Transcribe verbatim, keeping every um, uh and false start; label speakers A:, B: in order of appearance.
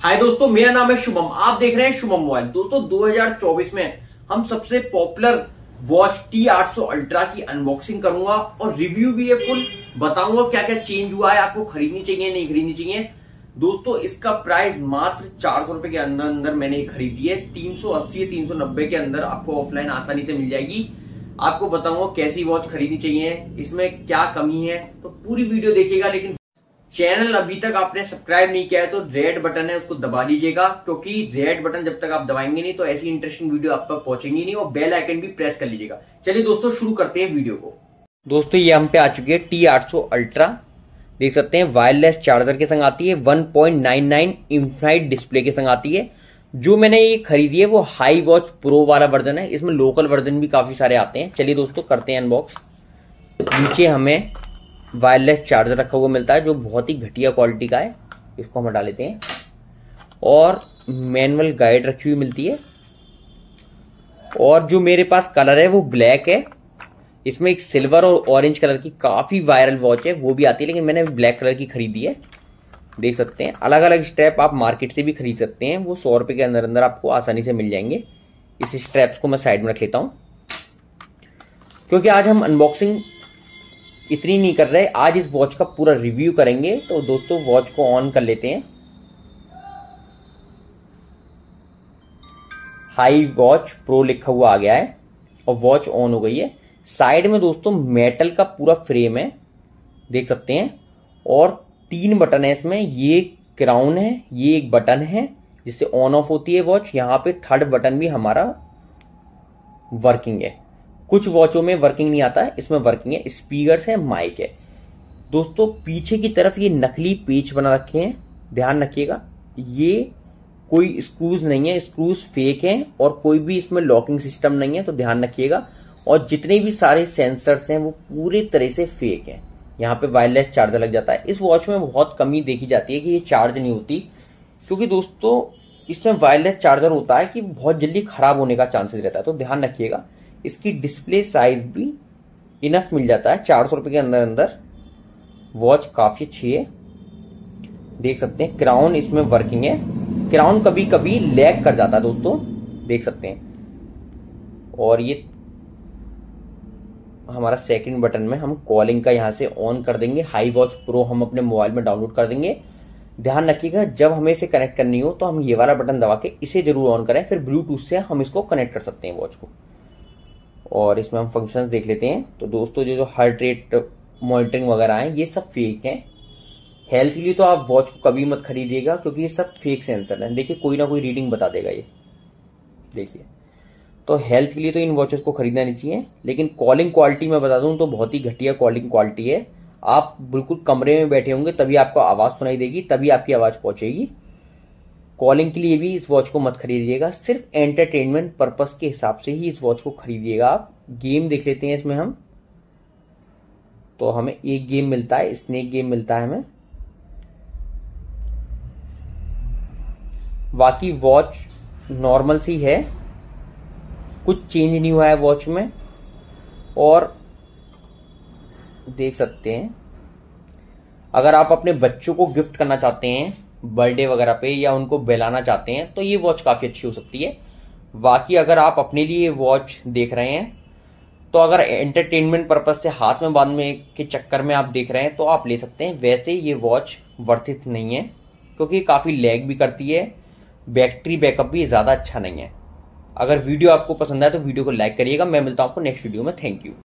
A: हाय दोस्तों, मेरा नाम है शुभम। आप देख रहे हैं शुभम मोबाइल। दोस्तों दो हज़ार चौबीस में हम सबसे पॉपुलर वॉच टी आठ सौ अल्ट्रा की अनबॉक्सिंग करूंगा और रिव्यू भी है फुल। बताऊंगा क्या क्या चेंज हुआ है, आपको खरीदनी चाहिए नहीं खरीदनी चाहिए। दोस्तों इसका प्राइस मात्र चार सौ रुपए के अंदर अंदर मैंने खरीदी है। तीन सौ अस्सी तीन सौ नब्बे के अंदर आपको ऑफलाइन आसानी से मिल जाएगी। आपको बताऊंगा कैसी वॉच खरीदनी चाहिए, इसमें क्या कमी है, तो पूरी वीडियो देखिएगा। लेकिन चैनल अभी तक आपने सब्सक्राइब नहीं किया है तो रेड बटन है उसको दबा लीजिएगा, क्योंकि रेड बटन जब तक आप दबाएंगे नहीं तो ऐसी इंटरेस्टिंग वीडियो आप तक पहुंचेंगी नहीं। और बेल आइकन भी प्रेस कर लीजिएगा। चलिए दोस्तों शुरू करते हैं वीडियो को। दोस्तों ये हम पे आ चुकी है टी आठ सौ अल्ट्रा। देख सकते हैं वायरलेस चार्जर के संग आती है, one point nine nine infinite display के संग आती है। जो मैंने ये खरीदी है वो हाई वॉच प्रो वाला वर्जन है। इसमें लोकल वर्जन भी काफी सारे आते हैं। चलिए दोस्तों करते हैं अनबॉक्स। नीचे हमें वायरलेस चार्जर रखा हुआ मिलता है जो बहुत ही घटिया क्वालिटी का है। इसको हम हटा लेते हैं। और मैनुअल गाइड रखी हुई मिलती है। और जो मेरे पास कलर है वो ब्लैक है। इसमें एक सिल्वर और ऑरेंज कलर की काफी वायरल वॉच है वो भी आती है, लेकिन मैंने ब्लैक कलर की खरीदी है। देख सकते हैं अलग अलग स्ट्रैप आप मार्केट से भी खरीद सकते हैं, वो सौ रुपए के अंदर अंदर आपको आसानी से मिल जाएंगे। इस स्ट्रैप्स को मैं साइड में रख लेता हूं, क्योंकि आज हम अनबॉक्सिंग इतनी नहीं कर रहे, आज इस वॉच का पूरा रिव्यू करेंगे। तो दोस्तों वॉच को ऑन कर लेते हैं। हाई वॉच प्रो लिखा हुआ आ गया है और वॉच ऑन हो गई है। साइड में दोस्तों मेटल का पूरा फ्रेम है, देख सकते हैं। और तीन बटन है इसमें, ये क्राउन है, ये एक बटन है जिससे ऑन ऑफ होती है वॉच। यहां पे थर्ड बटन भी हमारा वर्किंग है। कुछ वॉचों में वर्किंग नहीं आता है, इसमें वर्किंग है। स्पीकर्स है, माइक है। दोस्तों पीछे की तरफ ये नकली पेच बना रखे हैं, ध्यान रखिएगा। ये कोई स्क्रूज नहीं है, स्क्रूज फेक हैं और कोई भी इसमें लॉकिंग सिस्टम नहीं है, तो ध्यान रखिएगा। और जितने भी सारे सेंसर्स हैं वो पूरी तरह से फेक हैं। यहाँ पे वायरलेस चार्जर लग जाता है। इस वॉच में बहुत कमी देखी जाती है कि ये चार्ज नहीं होती, क्योंकि दोस्तों इसमें वायरलेस चार्जर होता है कि बहुत जल्दी खराब होने का चांसेस रहता है, तो ध्यान रखिएगा। इसकी डिस्प्ले साइज भी इनफ मिल जाता है। चार सौ रुपए के अंदर अंदर वॉच काफी अच्छी है, देख सकते हैं। क्राउन इसमें वर्किंग है। क्राउन कभी कभी लैग कर जाता है दोस्तों, देख सकते हैं। और ये हमारा सेकंड बटन में हम कॉलिंग का यहां से ऑन कर देंगे। हाई वॉच प्रो हम अपने मोबाइल में डाउनलोड कर देंगे। ध्यान रखिएगा जब हमें इसे कनेक्ट करनी हो तो हम ये वाला बटन दबा के इसे जरूर ऑन करें, फिर ब्लूटूथ से हम इसको कनेक्ट कर सकते हैं वॉच को। और इसमें हम फंक्शंस देख लेते हैं। तो दोस्तों जो जो हार्ट रेट मॉनिटरिंग वगैरह है ये सब फेक है। हेल्थ के लिए तो आप वॉच को कभी मत खरीदिएगा, क्योंकि ये सब फेक सेंसर है। देखिए कोई ना कोई रीडिंग बता देगा ये, देखिए। तो हेल्थ के लिए तो इन वॉचेस को खरीदना नहीं चाहिए। लेकिन कॉलिंग क्वालिटी मैं बता दूं तो बहुत ही घटिया कॉलिंग क्वालिटी है। आप बिल्कुल कमरे में बैठे होंगे तभी आपको आवाज सुनाई देगी, तभी आपकी आवाज पहुंचेगी। कॉलिंग के लिए भी इस वॉच को मत खरीदिएगा, सिर्फ एंटरटेनमेंट पर्पस के हिसाब से ही इस वॉच को खरीदिएगा आप। गेम देख लेते हैं इसमें हम। तो हमें एक गेम मिलता है, स्नेक गेम मिलता है हमें। बाकी वॉच नॉर्मल सी है, कुछ चेंज नहीं हुआ है वॉच में। और देख सकते हैं अगर आप अपने बच्चों को गिफ्ट करना चाहते हैं बर्थडे वगैरह पे, या उनको बहलाना चाहते हैं, तो ये वॉच काफी अच्छी हो सकती है। बाकी अगर आप अपने लिए वॉच देख रहे हैं तो अगर एंटरटेनमेंट पर्पज से हाथ में बांधने के चक्कर में आप देख रहे हैं तो आप ले सकते हैं। वैसे ये वॉच वर्थ इट नहीं है, क्योंकि काफी लैग भी करती है, बैटरी बैकअप भी ज्यादा अच्छा नहीं है। अगर वीडियो आपको पसंद आए तो वीडियो को लाइक करिएगा। मैं मिलता हूं आपको नेक्स्ट वीडियो में। Thank you.